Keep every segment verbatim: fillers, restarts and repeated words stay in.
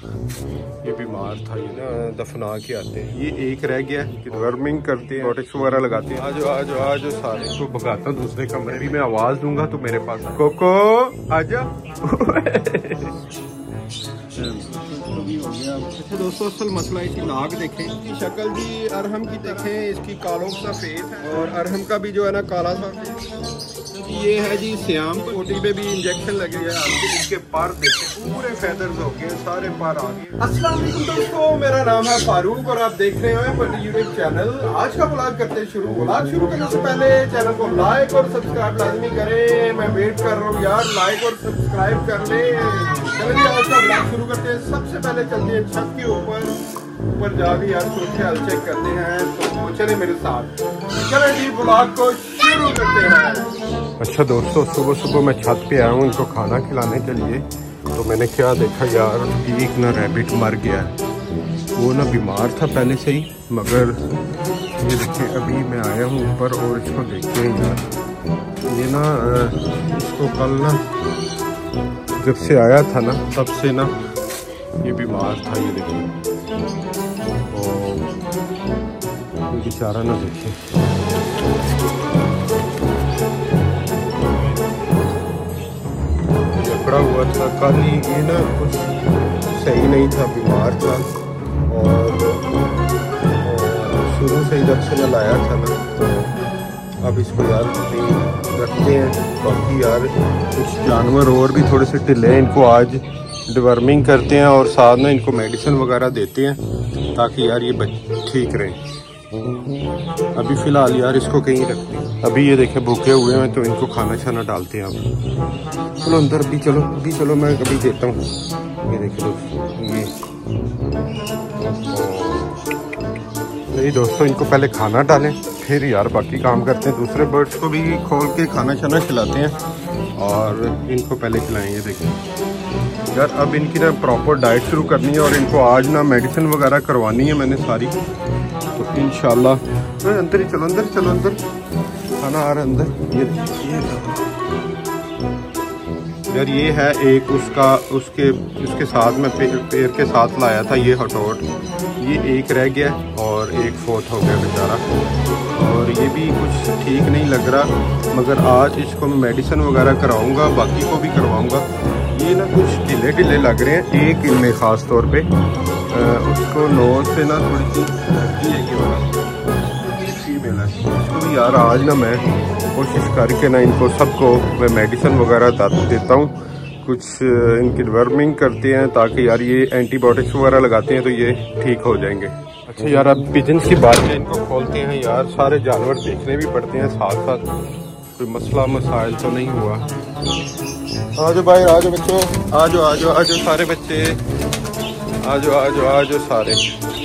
ये बीमार था, ये ना दफना के आते हैं। ये एक रह गया कि वर्मिंग करते हैं, प्रोटेक्स वगैरह लगाते हैं। आज आज आज सारे को भगाता हूँ दूसरे कमरे में। मैं आवाज दूंगा तो मेरे पास कोको आजा। अच्छा दोस्तों, असल मसला इसकी नाक देखें, इसकी शक्ल भी अरहम की देखें, इसकी कालों सा फेस है और अरहम का भी जो है ना काला सा फेस। ये है जी श्याम, कोटी पे भी इंजेक्शन लगेगा। इसके पर देखें पूरे फेदर्स हो गए, सारे पर आ गए। अस्सलाम वालेकुम दोस्तों, मेरा नाम है फारूक और आप देख रहे हैं बड़ी यूट्यूब चैनल। आज का व्लॉग करते हैं शुरू। व्लॉग शुरू करने से पहले चैनल को लाइक और सब्सक्राइब लाजमी करें। मैं वेट कर रहा हूँ यार, लाइक और सब्सक्राइब कर ले। चलिए आज का व्लॉग शुरू करते हैं। सबसे पहले चलते हैं छत के ऊपर, ऊपर जाके यार सोचे हाल चेक करते हैं। तो चले मेरे साथ, चले जी व्लॉग को शुरू करते हैं। अच्छा दोस्तों, सुबह सुबह मैं छत पे आया हूँ इनको खाना खिलाने के लिए। तो मैंने क्या देखा यार, एक ना रैबिट मर गया। वो ना बीमार था पहले से ही, मगर ये देखिए अभी मैं आया हूँ ऊपर और इसको देखते हैं यार। ये ना इसको कल ना जब से आया था ना तब से ना ये बीमार था। ये देखिए और बेचारा ना देखिए, जकड़ा हुआ था कल ही। ये ना कुछ सही नहीं था, बीमार था और शुरू से ही जब से मैं लाया था ना, तो अब इसको यार रखते हैं। बाकी यार कुछ जानवर और भी थोड़े से ढिले हैं, इनको आज डिवर्मिंग करते हैं और साथ में इनको मेडिसिन वगैरह देते हैं ताकि यार ये ठीक रहे। अभी फिलहाल यार इसको कहीं रखते हैं। अभी ये देखे भूखे हुए हैं तो इनको खाना छाना डालते हैं। अब चलो अंदर भी, चलो अभी चलो मैं अभी देता हूँ। ये देखे दोस्तों, ये नहीं दोस्तों, इनको पहले खाना डालें फिर यार बाकी काम करते हैं। दूसरे बर्ड्स को भी खोल के खाना छाना खिलाते हैं और इनको पहले खिलाएं। ये देखें यार, अब इनकी ना प्रॉपर डाइट शुरू करनी है और इनको आज ना मेडिसिन वगैरह करवानी है मैंने सारी। तो इंशाल्लाह अंदर ही चलो, अंदर चलो, अंदर खाना आ रहा है अंदर। ये ये यार ये है एक उसका उसके उसके साथ में पे, पैर के साथ लाया था ये हटोट। ये एक रह गया और एक फोर्थ हो गया बेचारा। और ये भी कुछ ठीक नहीं लग रहा, मगर आज इसको मैं मेडिसिन वगैरह कराऊंगा, बाकी को भी करवाऊंगा। ये ना कुछ ढीले ढीले लग रहे हैं, एक इनमें ख़ास तौर पे आ, उसको नोज से ना थोड़ी सी है कि फीमेल है। इसको भी यार आज ना मैं कोशिश करके ना इनको सबको मैं मेडिसिन वगैरह देता हूँ, कुछ इनकी वर्मिंग करते हैं ताकि यार ये एंटीबायोटिक्स वगैरह लगाते हैं तो ये ठीक हो जाएंगे। अच्छा यार, अब पिजन्स की बात है, इनको खोलते हैं यार। सारे जानवर देखने भी पड़ते हैं साथ साथ, कोई मसला मसाइल तो नहीं हुआ। आ जाओ भाई, आ जाओ बच्चों, आ जाओ आ जाओ आ जाओ सारे बच्चे, आ जाओ आ जाओ आ जाओ सारे।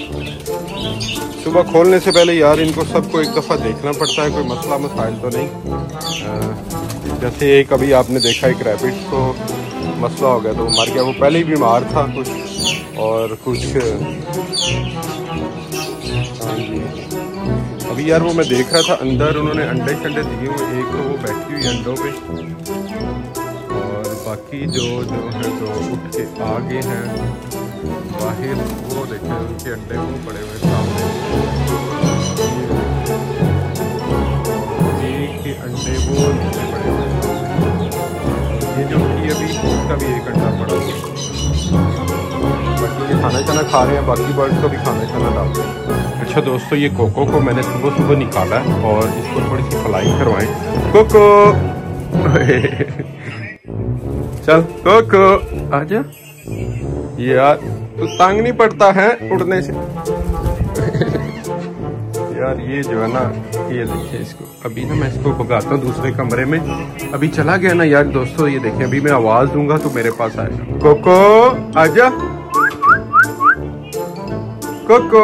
सुबह खोलने से पहले यार इनको सबको एक दफ़ा देखना पड़ता है, कोई मसला मसाइल तो नहीं। आ, जैसे एक अभी आपने देखा एक रैबिट को मसला हो गया तो वो मर गया। वो पहले ही बीमार था कुछ और कुछ। हाँ जी, अभी यार वो मैं देख रहा था अंदर उन्होंने अंडे शंडे दिए हुए, एक तो वो बैठी हुई अंडों पे और बाकी जो जो है जो उठ के आगे हैं बाहर, वो देखे उनके अंडे वो पड़े हुए सामने। एक के अंडे वो नीचे पड़े हुए, ये जो कि अभी उसका भी एक अंडा पड़ा हुआ। बाकी ये खाना खाना खा रहे हैं, बाकी बर्ड्स को भी खाना खाना डालते हैं। अच्छा दोस्तों, ये कोको को मैंने सुबह सुबह निकाला है और इसको थोड़ी सी फ्लाइंग करवाएं। कोको चल कोको आजा यार, तू तंग नहीं पड़ता है उड़ने से। यार ये जो है ना, ये देखिए इसको अभी ना मैं इसको भगाता हूँ दूसरे कमरे में। अभी चला गया ना यार दोस्तों, ये देखिए अभी मैं आवाज दूंगा तो मेरे पास आएगा। कोको आजा, कोको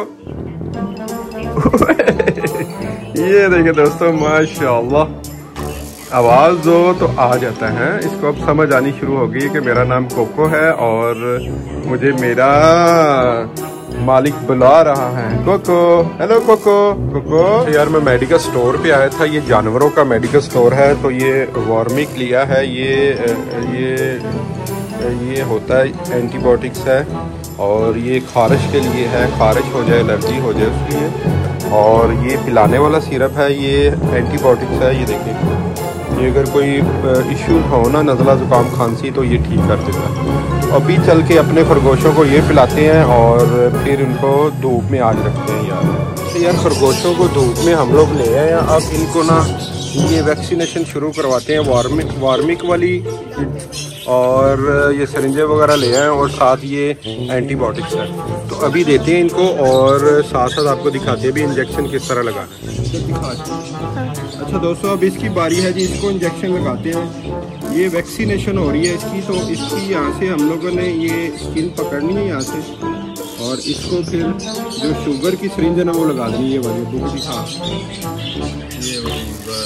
ये देखिए दोस्तों, माशाल्लाह आवाज दो तो आ जाता है। इसको अब समझ आनी शुरू हो गई कि मेरा नाम कोको है और मुझे मेरा मालिक बुला रहा है। Coco, hello Coco, Coco. तो यार मैं मेडिकल स्टोर पे आया था, ये जानवरों का मेडिकल स्टोर है, तो ये वार्मिक लिया है। ये ये ये होता है एंटीबायोटिक्स है और ये खारिश के लिए है, खारिश हो जाए, एलर्जी हो जाए उसके लिए। और ये पिलाने वाला सिरप है, ये एंटीबायोटिक्स है। ये देखिए, ये अगर कोई इश्यू हो ना, नज़ला ज़ुकाम खांसी, तो ये ठीक कर देता है। अभी चल के अपने खरगोशों को ये पिलाते हैं और फिर उनको धूप में आज रखते हैं। यार तो यार खरगोशों को धूप में हम लोग ले आए हैं। अब इनको ना ये वैक्सीनेशन शुरू करवाते हैं, वार्मिक वार्मिक वाली, और ये सरिंजे वगैरह ले आए और साथ ये एंटीबायोटिक्स है। तो अभी देते हैं इनको और साथ साथ आपको दिखाते हैं भी इंजेक्शन किस तरह लगाना है। अच्छा दोस्तों, अब इसकी बारी है जी, इसको इंजेक्शन लगाते हैं। ये वैक्सीनेशन हो रही है इसकी, तो इसकी यहाँ से हम लोगों ने ये स्किन पकड़नी है यहाँ से, और इसको फिर जो शुगर की सिरिंज है ना वो लगा देनी, ये वाली बुक दिखा, ये वाली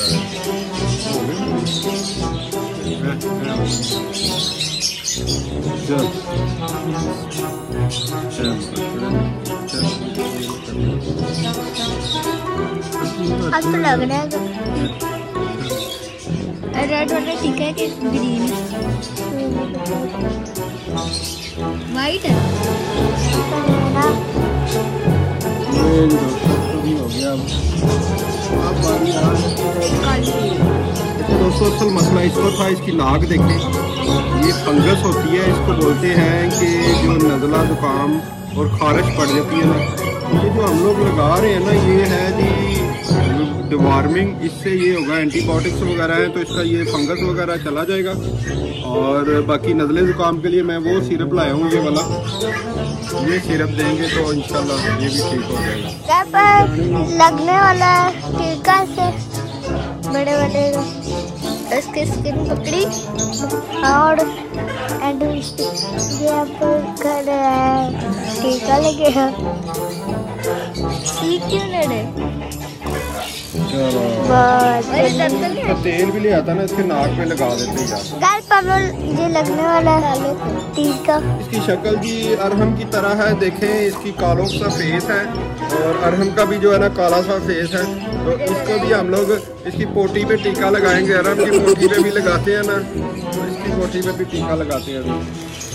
चल अब तो लग रहा है रेड वाला ठीक है कि ग्रीन वाइट है। ये हो गया। अब बारी दोस्तों, असल मसला इसको था, इसकी नाक देखें, ये फंगस होती है, इसको बोलते हैं कि जो नज़ला ज़ुकाम और खारिश पड़ जाती है ना, ये जो हम लोग लगा रहे हैं ना, ये है जी डिवार्मिंग। इससे ये होगा, एंटीबायोटिक्स वगैरह है तो इसका ये फंगस वगैरह चला जाएगा। और बाकी नज़ले ज़ुकाम के लिए मैं वो सिरप लाया हूँ, ये वाला, ये सिरप देंगे तो इंशाल्लाह ये भी ठीक हो जाएगा। लगने वाला टीका से बड़े बड़े इसकी स्किन पकड़ी और एंड ये कर टीका लगेगा। ठीक क्यों लड़े? तो तेल भी ले आता ना, इसके नाक में लगा देते यार। ये लगने वाला टीका, इसकी शक्ल जी अरहम की तरह है। देखें, इसकी कालों सा फेस है और अरहम का भी जो है ना काला सा फेस है। तो इसको भी हम लोग इसकी पोटी पे टीका लगाएंगे। अरहम की पोटी पे भी लगाते हैं ना, तो इसकी पोटी पे भी टीका लगाते हैं। अभी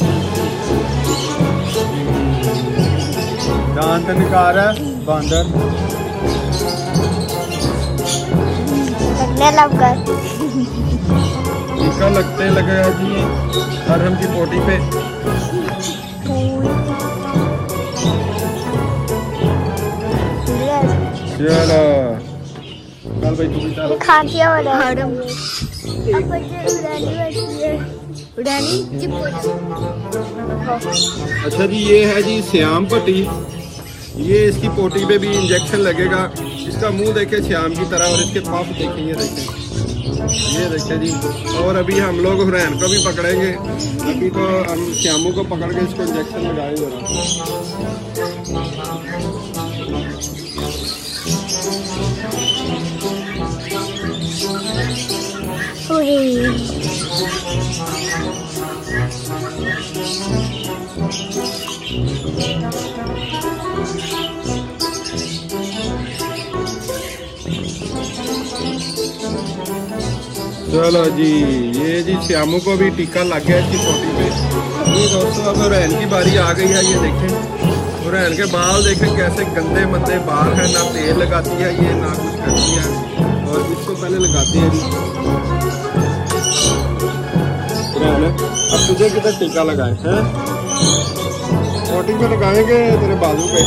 दांत निकाल रहा है बांदर, लगने लगा टीका लगते लगेगा जी अरहम की पोटी पे। चलो कल भाई तू भी खांसियां हो रहा है। अब उड़ानी बैठी है, उड़ानी चिप हो जाए। अच्छा जी, ये है जी श्याम पट्टी, ये इसकी पोटी पे भी इंजेक्शन लगेगा। इसका मुंह देखे श्याम की तरह और इसके पाप देखें, ये देखें, ये देखें जी। और अभी हम लोग हुरैन को भी पकड़ेंगे। अभी तो हम श्यामू को पकड़ के इसको इंजेक्शन लगाए जरा। चलो जी, ये जी श्यामू को भी टीका लग गया इसकी पोटी पे। ये दोस्तों, अब हुरैन की बारी आ गई है। ये देखें हुरैन के बाल देखें कैसे गंदे मंदे बाल हैं, ना तेल लगाती है ये, ना कुछ करती है। और इसको पहले लगाते हैं जी हुरैन। अब तुझे किधर टीका लगाए हैं? पोटी पे लगाएंगे तेरे बाजू पे।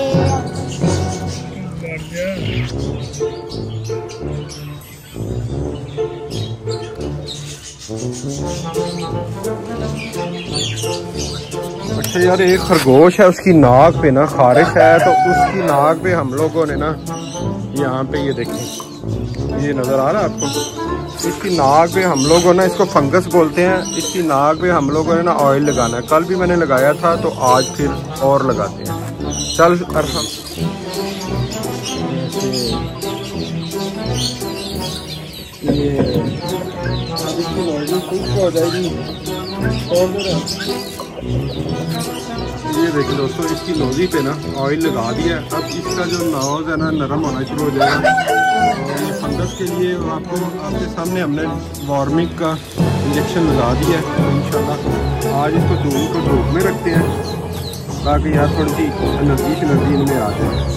अच्छा यार, एक खरगोश है, उसकी नाक पे ना खारिश है, तो उसकी नाक पे हम लोगों ने ना यहाँ पे ये देखें, ये नजर आ रहा है आपको, इसकी नाक पे हम लोगों ने, इसको फंगस बोलते हैं, इसकी नाक पे हम लोगों ने ना ऑयल लगाना है। कल भी मैंने लगाया था, तो आज फिर और लगाते हैं। चल अरहम, ये हो जाएगी। ये देखिए दोस्तों, इसकी नोजी पे ना ऑयल लगा दिया। अब इसका जो नोज है ना नरम होना शुरू हो जाएगा। और ये फंगस के लिए आपको आपके सामने हमने वार्मिक का इंजेक्शन लगा दिया है। तो इंशाल्लाह आज इसको धूप को धूप में रखते हैं ताकि यार थोड़ी सी एनर्जी शनर्जी इनमें आ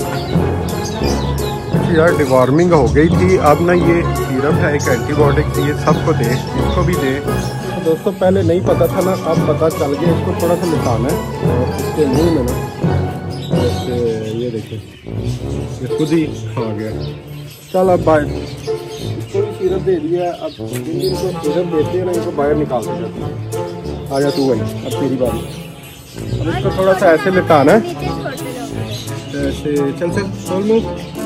जाए। यार डिवॉर्मिंग हो गई थी, अब ना ये सिरप है एक एंटीबायोटिक, ये सबको दे, इसको भी दे। तो दोस्तों पहले नहीं पता था ना, अब पता चल गया। इसको थोड़ा सा निकालना है और इसके मुंह में ना ऐसे, ये देखिए ये खुद ही खा गया। चल अब बाहर इसको भी सिरप दे दिया। अब इनको सिरप देते हैं ना, इनको बाहर निकालते जाते हैं। आ जा तू भाई, अब तेरी बारी। अब इसको थोड़ा सा ऐसे लिटाना है, ऐसे। चल चल खोल मुँह।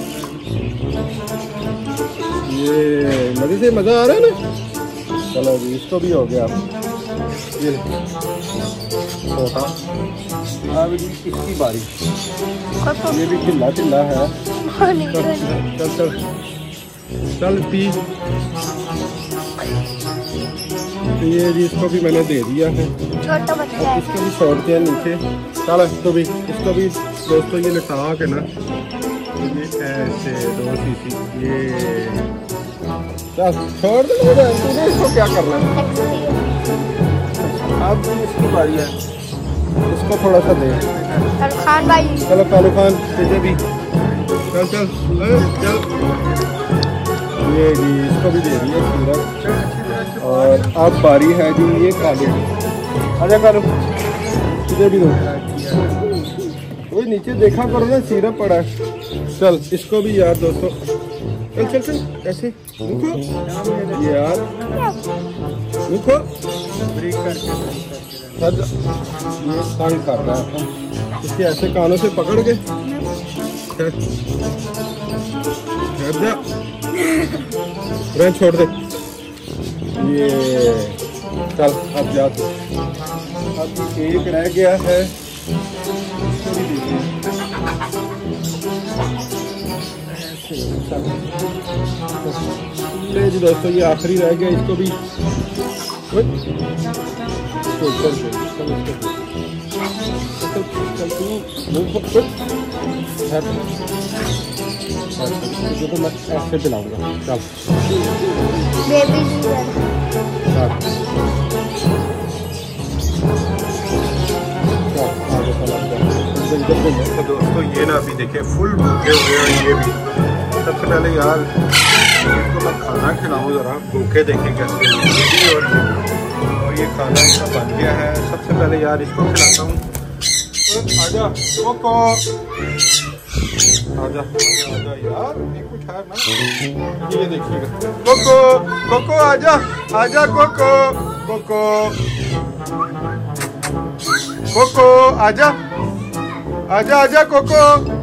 ये मजे से मज़ा आ रहा है ना। चलो जी इसको भी हो गया। ये छोटा, अब इसकी बारी। ये भी ढिल्ला ढिल्ला है। चल चल चल पी। तो ये जी इसको भी मैंने दे दिया है। छोटा बच्चा है, इसको भी छोड़ते हैं नीचे। चल इसको भी इसको भी दोस्तों ये लटा के ना, ये ऐसे दो शीशी ये चल छोड़ दे। तूने इसको क्या करना है? अब इसकी बारी है, इसको थोड़ा सा दे। खान भाई चलो कालू खान तुझे भी। चल चल चल ये जी इसको भी दे दिया सिरप। और अब बारी है जी ये कालू। आजा कालू तुझे भी दो। वो नीचे देखा करो ना, सिरप पड़ा है। चल इसको भी यार दोस्तों, चल चल चल ऐसे रुको यार, रुको। ये तंग कर रहा है, इसके ऐसे कानों से पकड़ के छोड़ दे। ये चल अब जा तू। अब एक रह गया है, ले जी दोस्तों ये आखिरी रह गया। इसको भी तो मैं ऐसे पिलाऊंगा। चल तो दोस्तों ये ना अभी देखे फुल भूखे हुए हैं। ये भी सबसे पहले यार इसको मैं खाना खिलाऊँ ज़रा, भूखे देखें कैसे। और, और ये खाना इसका बन गया है। सबसे पहले यार इसको खिलाता हूँ। आजा कोको, आजा आजा यार, ये कुछ है ना। ये देखिएगा कोको, कोको आजा आजा कोको, कोको कोको आजा आजा आजा कोको,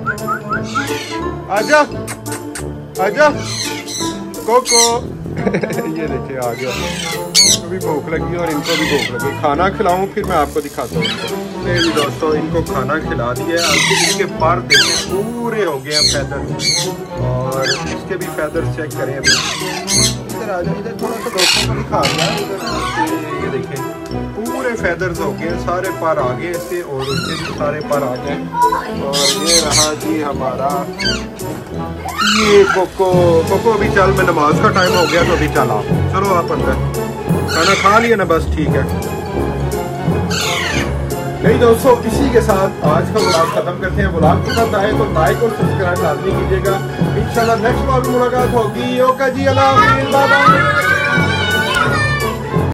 आजा आजा कोको। ये देखिए आ गया। इनको भी भूख लगी और इनको भी भूख लगी। खाना खिलाऊं फिर मैं आपको दिखाता हूँ इनको। जी दोस्तों इनको खाना खिला दिया। अब इसके पर देखें पूरे हो गए हैं फैदर, और इसके भी फैदर चेक करें। अभी इधर आ जाए, इधर थोड़ा सा दोस्तों को दिखा दिया। ये देखें पूरे फैदर्स हो गए, सारे पर आ गए इससे, और उसके भी सारे पर आ गए। और ये रहा जी हमारा ये कोको। कोको अभी चल, मैं नमाज का टाइम हो गया तो अभी चल आप चलो आप अंदर। खाना खा लिया ना, बस ठीक है। नहीं दोस्तों इसी के साथ आज का व्लॉग खत्म करते हैं। व्लॉग पसंद आए तो लाइक और सब्सक्राइब लाजमी कीजिएगा। इंशाल्लाह नेक्स्ट व्लॉग में मुलाकात होगी। ओके जी, अल्लाह हाफिज़, बाय बाय।